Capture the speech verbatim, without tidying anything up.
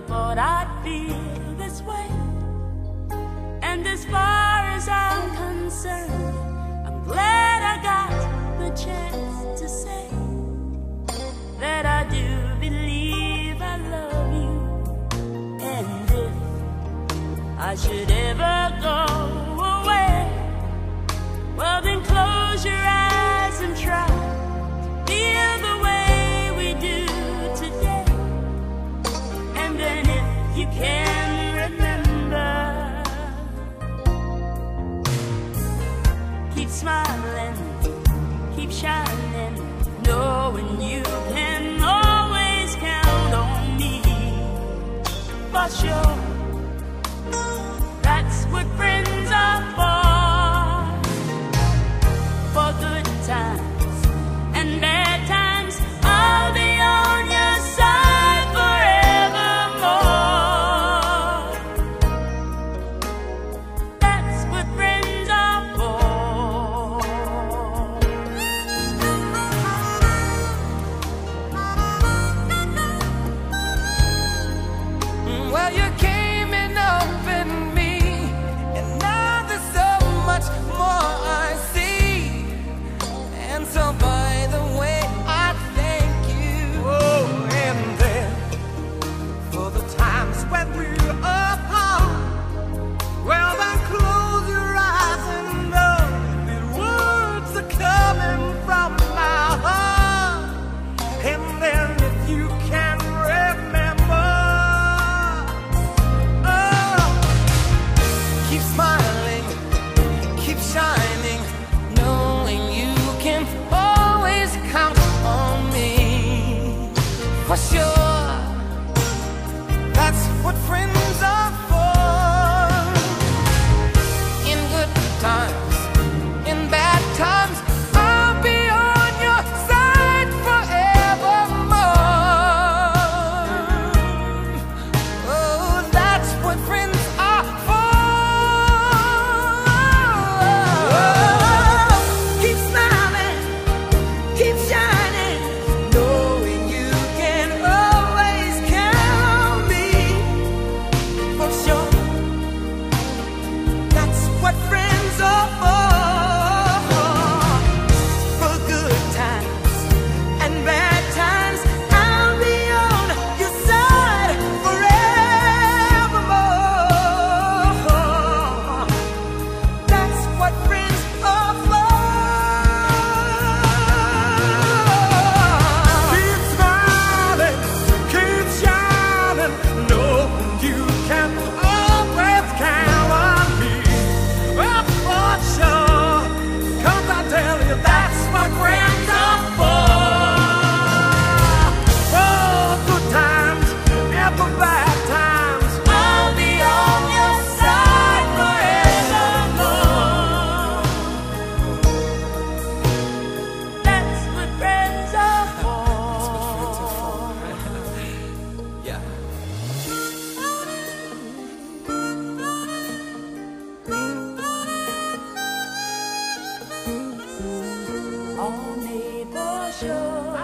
thought I'd feel this way. And as far as I'm concerned, I'm glad I got the chance to say that I do believe I love you. And if I should ever go away, well then close your eyes and try to feel the way we do today. And then if you can remember, keep smiling, keep shining, knowing you can always count on me. For sure, that's what friends are for. For good times and bad times, I'll be on your side forevermore. That's what friends are for. Well, you came in open me, and now there's so much more I see. And so by the way, I thank you. Oh, and then for the times when we're apart, well then close your eyes and know the words are coming from my heart. And then if you can remember, keep smiling, keep shining, knowing you can always count on me. For sure, that's what friends are for. In good times, in bad times, I'll be on your side forevermore. Oh, that's what friends are for. Keep smiling, keep shining, knowing you can always count on me. For sure, that's what friends are for. For good times and bad times, I'll be on your side forevermore. That's what friends are for. Keep smiling, keep shining, knowing you can always count on me. Well, for sure, 'cause I tell you that's what friends are for. For good times and for bad times, I'll be on your side forevermore. That's what friends are for. Yeah. On Maple Shore,